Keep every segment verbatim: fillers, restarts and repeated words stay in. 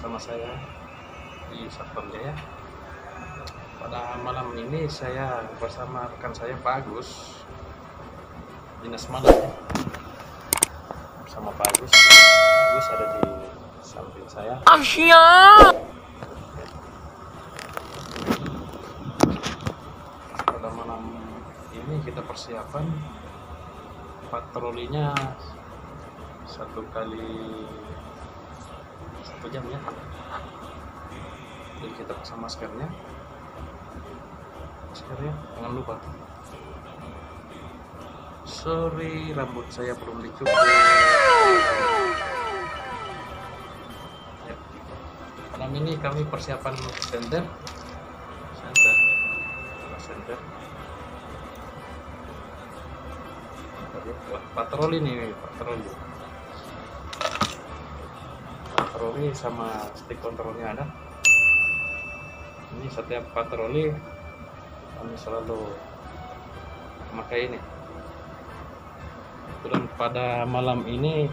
bersama saya di Satpam Jaya. Pada malam ini saya bersama rekan saya Pak Agus, dinas malam ya. Bersama Pak Agus. Pak Agus ada di samping saya. Asia. Pada malam ini kita persiapan patrolinya satu kali satu jam ya. Jadi kita pasang maskernya. Maskernya jangan lupa. Sorry, rambut saya belum dicukur. Ya. Malam ini kami persiapan senter, senter, senter. Patroli nih, patroli. Patroli sama stick kontrolnya ada. Ini setiap patroli kami selalu memakai ini. Dan pada malam ini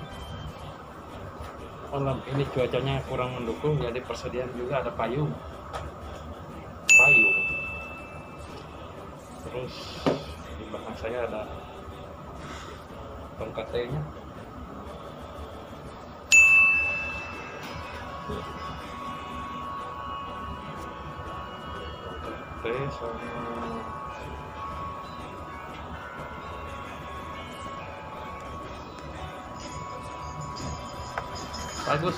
malam ini cuacanya kurang mendukung, jadi persediaan juga ada payung payung terus di belakang saya ada tongkat T-nya. T sama bagus.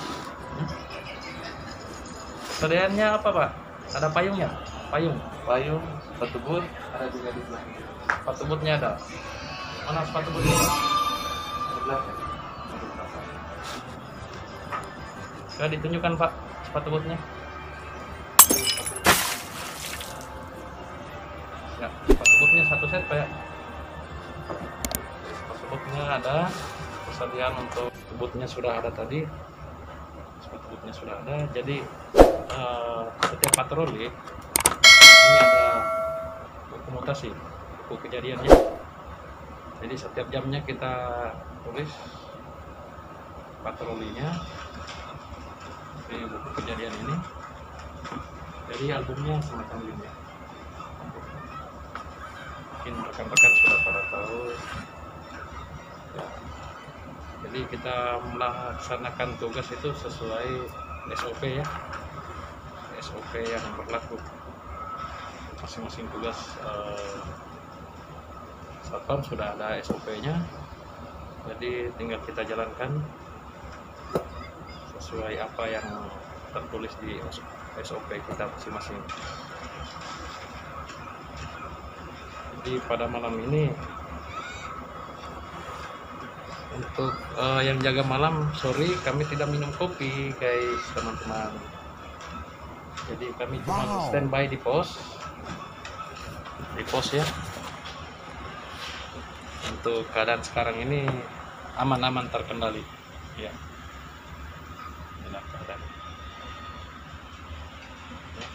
Persediaannya apa Pak? Ada payungnya? Payung, payung, sepatu boot ada juga di belakang. Sepatu bootnya ada. Mana sepatu bootnya? Di belakang. Sudah ditunjukkan Pak sepatu bootnya. Ya, sepatu bootnya satu set Pak ya. Sepatu bootnya ada. Persediaan untuk bootnya sudah ada tadi. Sepatu bootnya sudah ada. Jadi uh, setiap patroli ini ada buku mutasi, buku kejadiannya. Jadi setiap jamnya kita tulis patrolinya di buku kejadian ini. Jadi albumnya semacam ini. Mungkin rekan-rekan sudah pada tahu. Ya. Jadi kita melaksanakan tugas itu sesuai S O P ya, S O P yang berlaku masing-masing tugas. eh, Satpam sudah ada S O P-nya, jadi tinggal kita jalankan sesuai apa yang tertulis di S O P kita masing-masing. Jadi pada malam ini untuk uh, yang jaga malam, sorry kami tidak minum kopi guys teman-teman. Jadi kami cuma wow. standby di pos, di pos ya. Untuk keadaan sekarang ini aman-aman terkendali, ya. Inilah keadaan. Ya.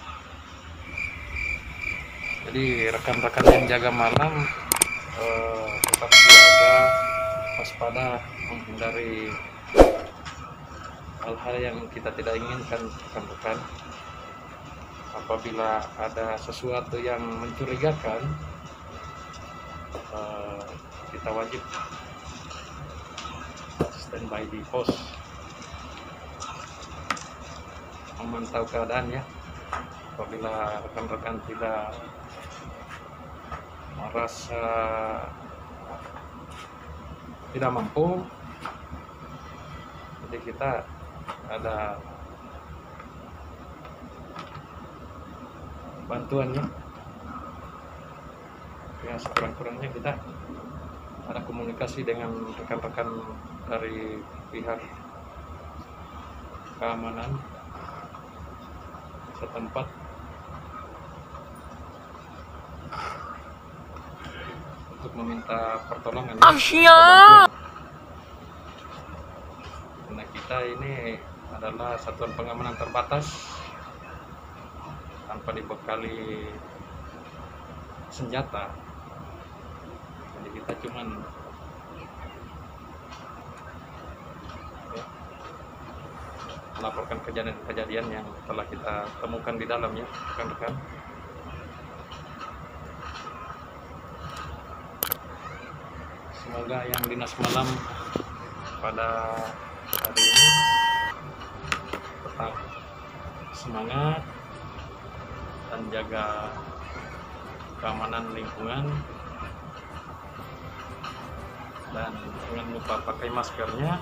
Jadi rekan-rekan yang jaga malam uh, tetap siaga, waspada, menghindari hal-hal yang kita tidak inginkan rekan-rekan. Apabila ada sesuatu yang mencurigakan, uh, kita wajib standby di pos, memantau keadaan ya. Apabila rekan-rekan tidak merasa tidak mampu, jadi kita ada bantuannya ya. Sekurang-kurangnya kita ada komunikasi dengan rekan-rekan dari pihak keamanan setempat untuk meminta pertolongan. Asia. Karena kita ini adalah satuan pengamanan terbatas tanpa dibekali senjata. Jadi kita cuman ya, melaporkan kejadian-kejadian yang telah kita temukan di dalamnya, rekan-rekan. Semoga yang dinas malam pada hari ini tetap semangat dan jaga keamanan lingkungan, dan jangan lupa pakai maskernya.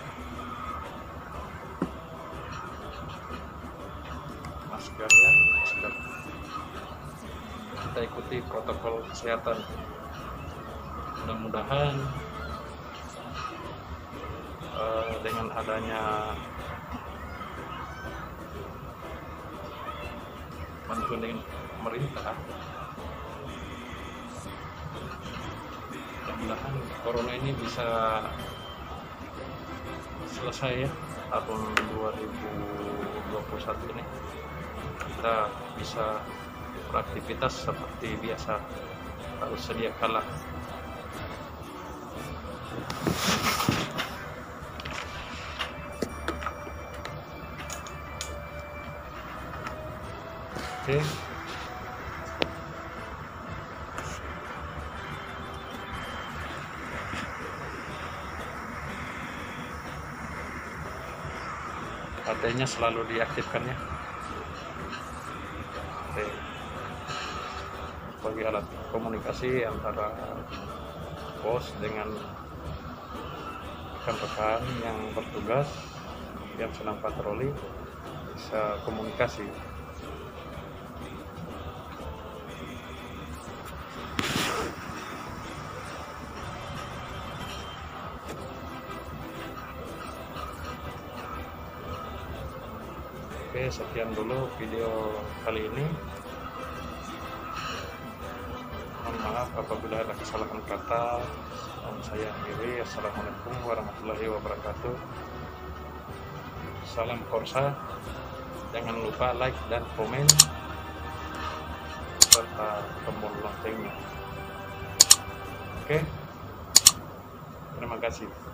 Maskernya, masker. Kita ikuti protokol kesehatan. Mudah-mudahan uh, dengan adanya bantuan dengan pemerintah, mudah-mudahan corona ini bisa selesai ya, tahun dua ribu dua puluh satu ini kita bisa beraktivitas seperti biasa harus sedia kala. Oke. H T-nya selalu diaktifkan ya. Oke. Sebagai alat komunikasi antara pos dengan rekan-rekan yang bertugas yang sedang patroli, bisa komunikasi. Oke, sekian dulu video kali ini. Mohon maaf apabila ada kesalahan kata. Om saya akhiri. Assalamualaikum warahmatullahi wabarakatuh. Salam Korsa. Jangan lupa like dan komen serta tombol loncengnya. Oke, terima kasih.